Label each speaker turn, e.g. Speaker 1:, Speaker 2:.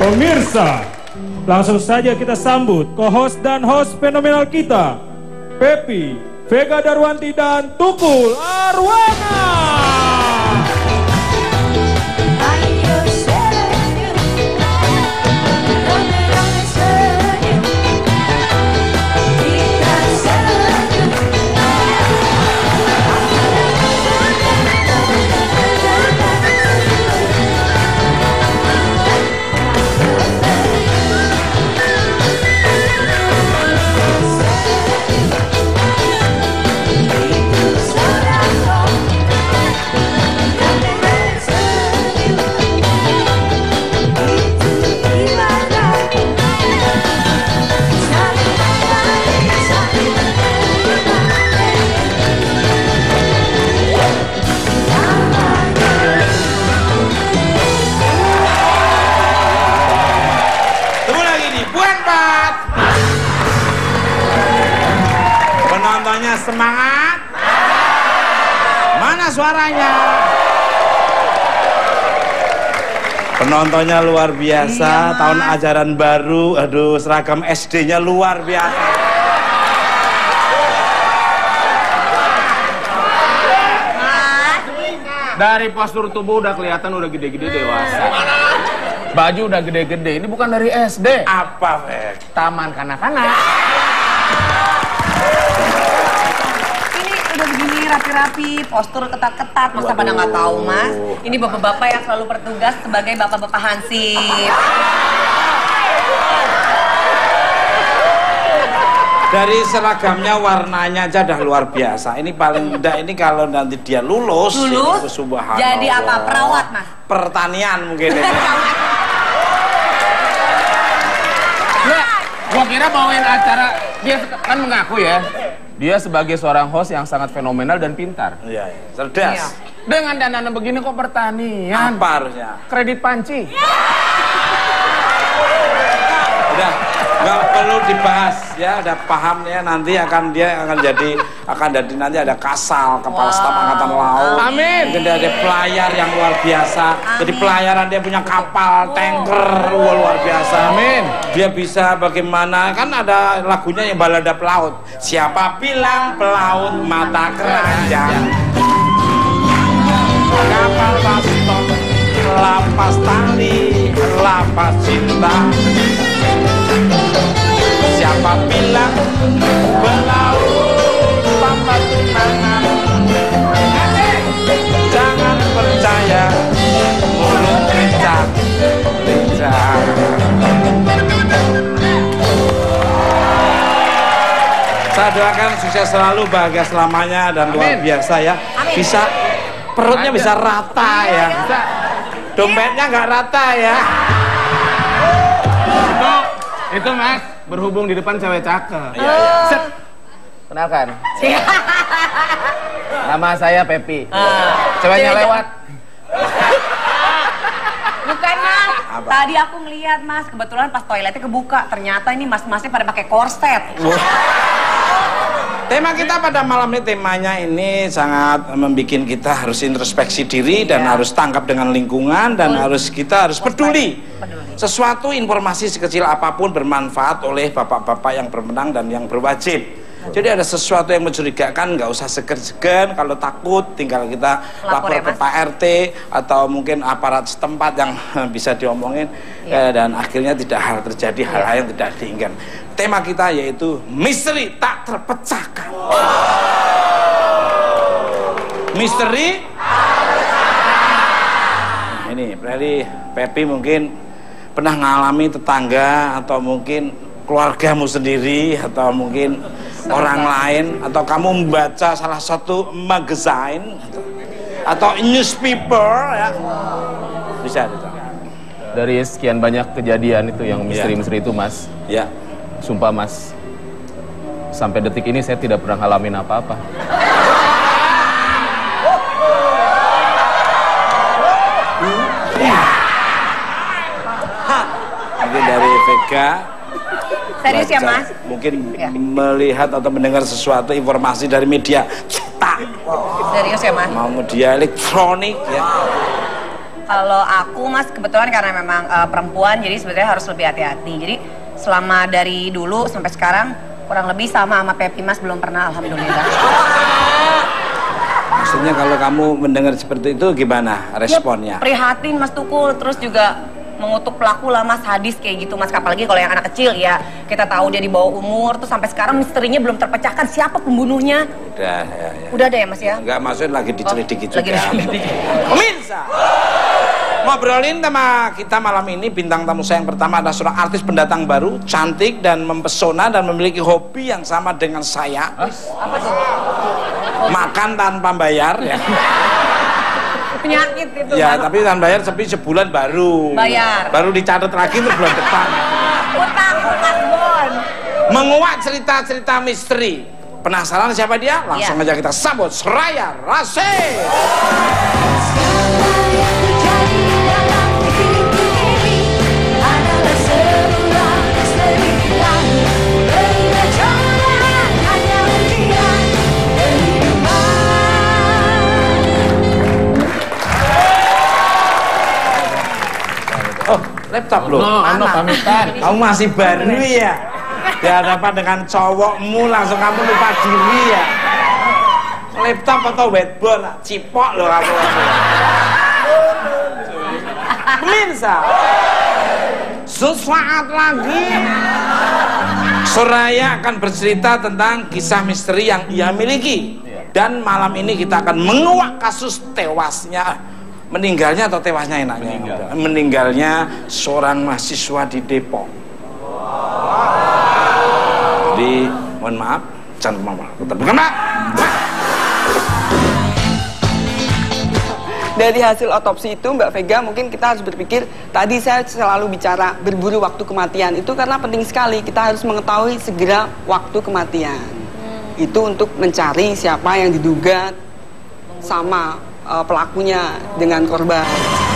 Speaker 1: Pemirsa, langsung saja kita sambut co-host dan host fenomenal kita, Pepi, Vega Darwanti dan Tukul Arwana.
Speaker 2: Penontonnya semangat. Mana suaranya? Penontonnya luar biasa. Tahun ajaran baru. Aduh, seragam SD-nya luar biasa.
Speaker 3: Dari postur tubuh udah kelihatan udah gede-gede dewasa. Baju udah gede-gede. Ini bukan dari SD.
Speaker 2: Apa, Vek?
Speaker 3: Taman kanak-kanak.
Speaker 4: Udah begini rapi-rapi, postur ketat-ketat, masa pada nggak tahu, Mas? Ini bapak-bapak yang selalu bertugas sebagai bapak-bapak hansip.
Speaker 2: Dari seragamnya warnanya aja udah luar biasa. Ini paling enggak, ini kalau nanti dia lulus
Speaker 4: Jadi apa? Perawat, Mas?
Speaker 2: Pertanian mungkin ini.
Speaker 3: Gua kira bawain acara, dia kan mengaku ya, dia sebagai seorang host yang sangat fenomenal dan pintar.
Speaker 2: Iya, cerdas.
Speaker 4: Iya.
Speaker 3: Dengan danana begini kok pertanian?
Speaker 2: Apa harusnya?
Speaker 3: Kredit panci.
Speaker 2: Udah, nggak perlu dibahas ya, udah paham ya, nanti dia akan jadi nanti ada kasal, kepala staf angkatan laut.
Speaker 3: Amin.
Speaker 2: Jadi ada pelayar yang luar biasa. Jadi pelayaran dia punya kapal, tanker, luar biasa.
Speaker 3: Amin.
Speaker 2: Dia bisa bagaimana, kan ada lagunya yang balada pelaut. Siapa bilang pelaut mata keranjang? Kapal baston, lapas tali, lapas cinta. Siapa bilang pelaut tanpa tunangan? Jangan percaya mulut lincah. Saya doakan sukses selalu, bahagia selamanya dan luar biasa ya. Bisa perutnya bisa rata ya. Dompetnya nggak rata ya.
Speaker 3: Itu Mas, berhubung di depan cewek cakep.
Speaker 2: Iya.
Speaker 3: Kenalkan. Nama saya Pepi. Ceweknya lewat.
Speaker 4: Bukan, Mas. Tadi aku ngeliat, Mas, kebetulan pas toiletnya kebuka, ternyata ini mas-masnya pada pakai korset.
Speaker 2: Tema kita pada malam ini, temanya ini sangat membuat kita harus introspeksi diri dan harus tangkap dengan lingkungan dan kita harus peduli. Sesuatu informasi sekecil apapun bermanfaat oleh bapak-bapak yang bermenang dan yang berwajib. Jadi ada sesuatu yang mencurigakan, nggak usah segan-segan. Kalau takut, tinggal kita lapor ke Pak RT atau mungkin aparat setempat yang bisa diomongin, dan akhirnya tidak terjadi hal-hal yang tidak diinginkan. Tema kita yaitu misteri tak terpecahkan. Misteri. Nah, ini dari Pepi mungkin pernah ngalami tetangga atau mungkin keluargamu sendiri atau mungkin orang lain, atau kamu membaca salah satu magazine atau newspaper ya, bisa itu.
Speaker 3: Dari sekian banyak kejadian itu yang misteri-misteri itu, Mas.
Speaker 2: Ya.
Speaker 3: Sumpah, Mas, sampai detik ini saya tidak pernah ngalamin apa-apa.
Speaker 2: Mungkin dari Vega.
Speaker 4: Serius ya, Mas?
Speaker 2: Mungkin melihat atau mendengar sesuatu informasi dari media cetak.
Speaker 4: Serius ya, Mas?
Speaker 2: Mau media elektronik ya.
Speaker 4: Kalau aku Mas kebetulan karena memang perempuan jadi sebenarnya harus lebih hati-hati. Jadi selama dari dulu sampai sekarang kurang lebih sama Pepi Mas, belum pernah alhamdulillah.
Speaker 2: Maksudnya kalau kamu mendengar seperti itu gimana responnya?
Speaker 4: Ya, prihatin Mas Tukul, terus juga mengutuk pelaku lah Mas, hadis kayak gitu Mas. Apalagi kalau yang anak kecil ya, kita tahu dia di bawah umur, tuh sampai sekarang misterinya belum terpecahkan siapa pembunuhnya.
Speaker 2: Udah ya.
Speaker 4: Udah ada ya Mas ya?
Speaker 2: Enggak, maksudnya lagi dicelidiki juga.
Speaker 4: Lagi dicelidiki.
Speaker 2: Pemirsa, ngobrolin sama kita malam ini bintang tamu saya yang pertama adalah seorang artis pendatang baru, cantik dan mempesona dan memiliki hobi yang sama dengan saya.
Speaker 4: Apa tuh?
Speaker 2: Makan tanpa bayar ya.
Speaker 4: Penyakit itu.
Speaker 2: Ya, tapi tanpa bayar tapi sebulan baru.
Speaker 4: Bayar.
Speaker 2: Baru dicatat lagi untuk bulan depan.
Speaker 4: Utang Bon.
Speaker 2: Menguak cerita-cerita misteri. Penasaran siapa dia? Langsung aja kita sambut Soraya Rasyid. Oh, laptop lo.
Speaker 3: Ano pamitan.
Speaker 2: Kamu masih baru ya? Di hadapan dengan cowokmu langsung kamu lupa diri ya? Laptop atau whiteboard? Cipok lo kamu. Pemirsa, sesaat lagi Soraya akan bercerita tentang kisah misteri yang ia miliki. Dan malam ini kita akan menguak kasus tewasnya, meninggalnya atau tewasnya enaknya? Meninggalnya seorang mahasiswa di Depok. Jadi mohon maaf, jangan mama. Bukan Pak.
Speaker 5: Dari hasil otopsi itu Mbak Vega, mungkin kita harus berpikir, tadi saya selalu bicara berburu waktu kematian, itu karena penting sekali kita harus mengetahui segera waktu kematian. Itu untuk mencari siapa yang diduga sama pelakunya dengan korban.